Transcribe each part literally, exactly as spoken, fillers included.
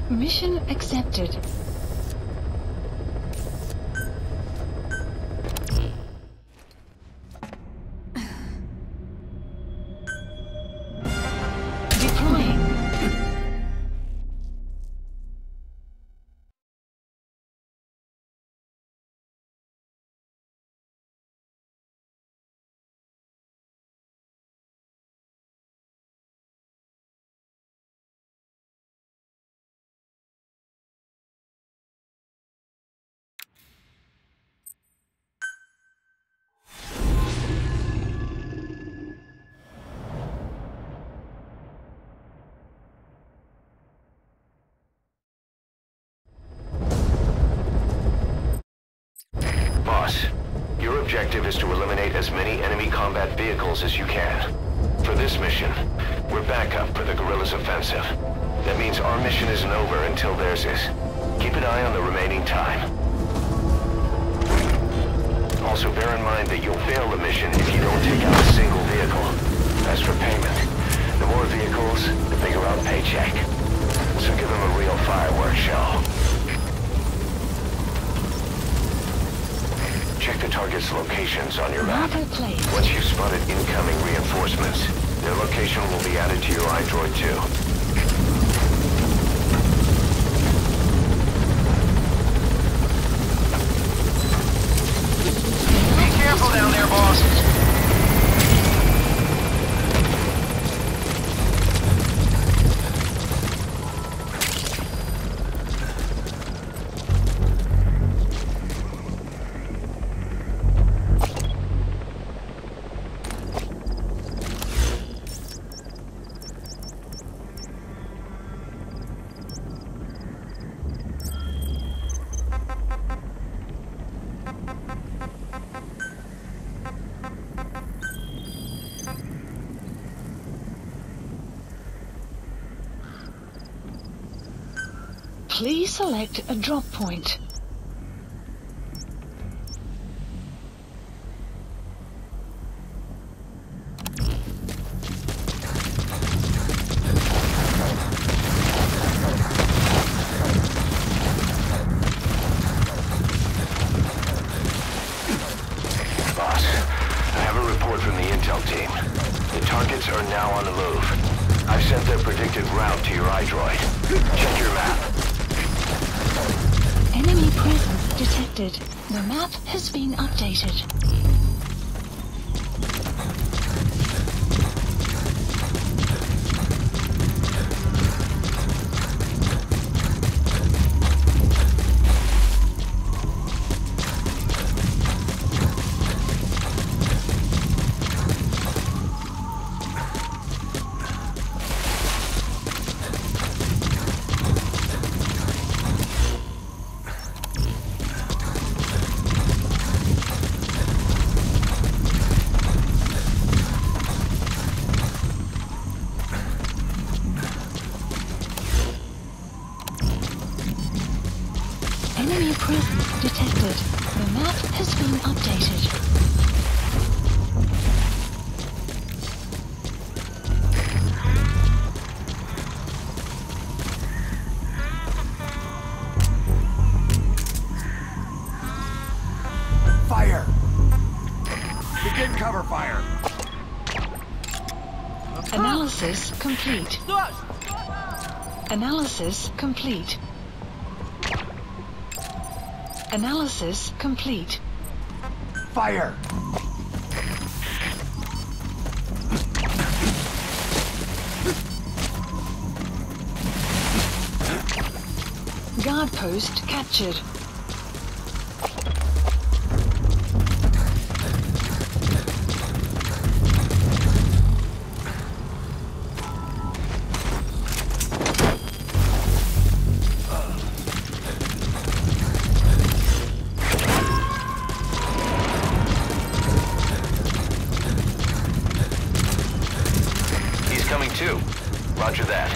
Mission accepted. Deploying. Boss, your objective is to eliminate as many enemy combat vehicles as you can. For this mission, we're backup for the guerrillas' offensive. That means our mission isn't over until theirs is. Keep an eye on the remaining time. Also bear in mind that you'll fail the mission if you don't take out a single vehicle. As for payment, the more vehicles, the bigger our paycheck. So give them a real fireworks show. Check the target's locations on your map. Once you've spotted incoming reinforcements, their location will be added to your iDroid too. Be careful down there, boss. Please select a drop point. Boss, I have a report from the intel team. The targets are now on the move. I've sent their predicted route to your iDroid. Check your map. Enemy presence detected. The map has been updated. Enemy presence detected. The map has been updated. Fire! Begin cover fire! Analysis complete. Analysis complete. Analysis complete. Fire! Guard post captured. Coming too. Roger that.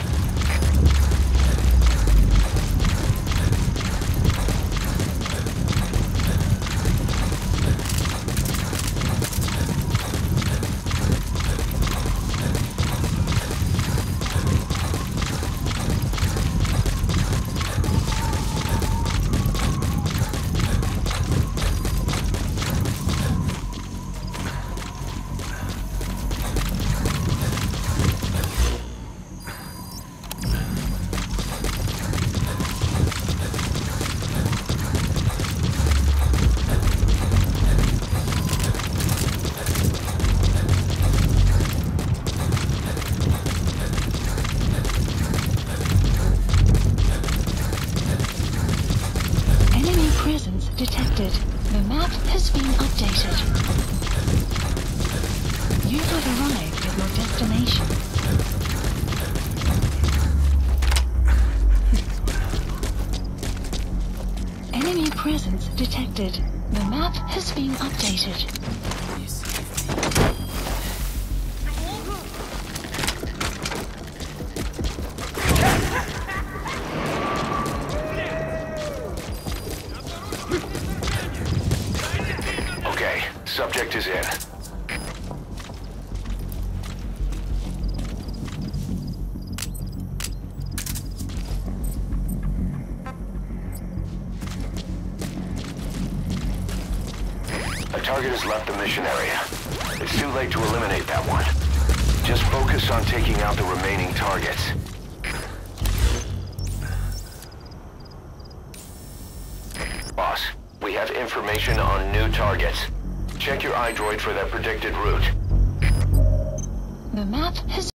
damage. Enemy presence detected. The map has been updated. Okay, subject is in. A target has left the mission area. It's too late to eliminate that one. Just focus on taking out the remaining targets. Boss, we have information on new targets. Check your iDroid for their predicted route. The map has